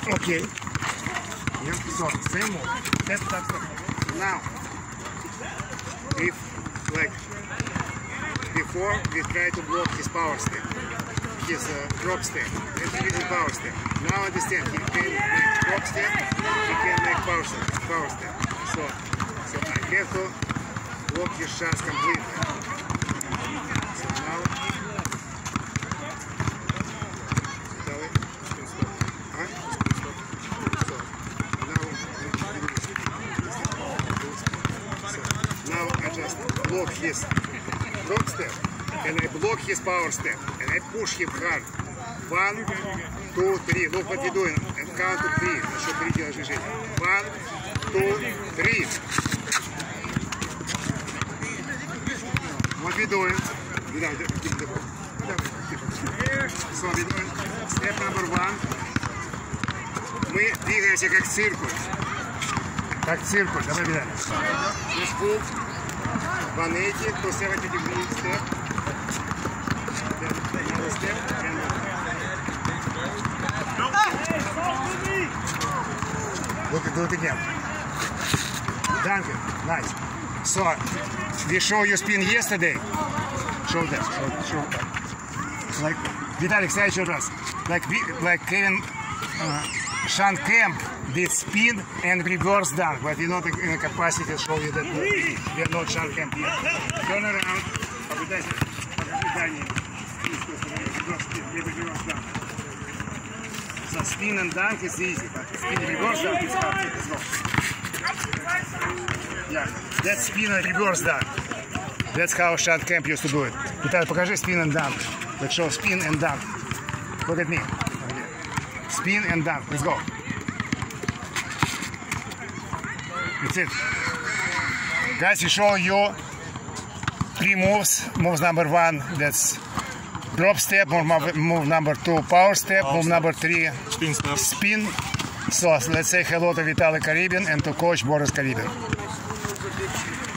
Okay. Yeah, so same move. Step, step, step. Now, if like before we try to block his power step, his drop step, and he uses power step. Now understand, he can make drop step, he can make power step. So I have to block his shots completely. So now, now I just block his drop step and I block his power step and I push him hard. 1, 2, 3. Look what you're doing. And count to 3. Еще 3 делаешь движения. 1, 2, 3. What we're doing. So we're doing step number 1. Мы двигаемся как циркуль. Как циркуль. Давай, Виталий. This move 180 to 70 degree step. Then another step. And do it again. Danke. Nice. So we show you spin yesterday. Show that. Show. Like Vitaly, say еще раз. Like Kevin Sean Kemp did spin and reverse dunk, but we're not in a capacity to show you that we are not Sean Kemp yet. Turn around. So spin and dunk is easy, but spin and reverse dunk is hard as well. Yeah, that's spin and reverse dunk. That's how Sean Kemp used to do it. Vitaly, покажи spin and dunk. Let's show spin and dunk. Look at me. Spin and dunk. Let's go. That's it. Guys, we show you 3 moves. Move number 1, that's drop step. Move number 2, power step. Move number 3, spin. So let's say hello to Vitaly Karybin and to coach Boris Karybin.